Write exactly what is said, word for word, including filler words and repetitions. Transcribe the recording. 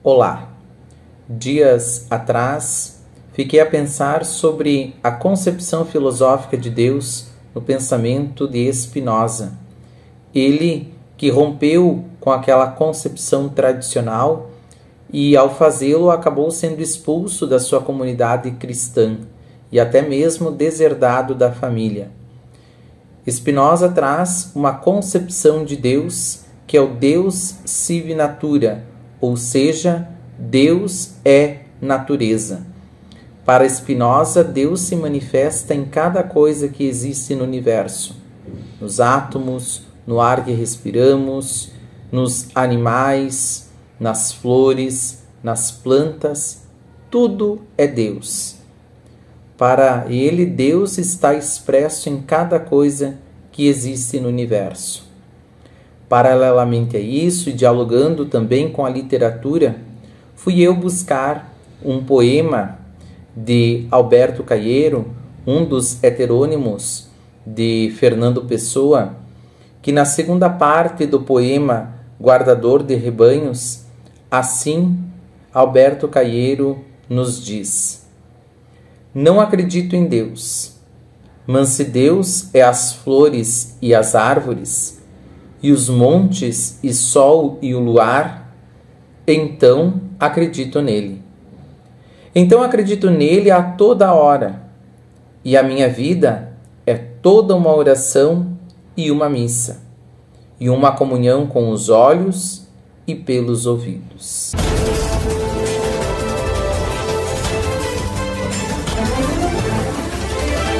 Olá! Dias atrás, fiquei a pensar sobre a concepção filosófica de Deus no pensamento de Spinoza. Ele que rompeu com aquela concepção tradicional e, ao fazê-lo, acabou sendo expulso da sua comunidade cristã e até mesmo deserdado da família. Spinoza traz uma concepção de Deus que é o Deus sive natura, ou seja, Deus é natureza. Para Spinoza, Deus se manifesta em cada coisa que existe no universo, nos átomos, no ar que respiramos, nos animais, nas flores, nas plantas, tudo é Deus. Para ele, Deus está expresso em cada coisa que existe no universo. Paralelamente a isso, e dialogando também com a literatura, fui eu buscar um poema de Alberto Caeiro, um dos heterônimos de Fernando Pessoa, que na segunda parte do poema Guardador de Rebanhos, assim Alberto Caeiro nos diz: não acredito em Deus, mas se Deus é as flores e as árvores, e os montes, e sol e o luar, então acredito nele. Então acredito nele a toda hora, e a minha vida é toda uma oração e uma missa, e uma comunhão com os olhos e pelos ouvidos.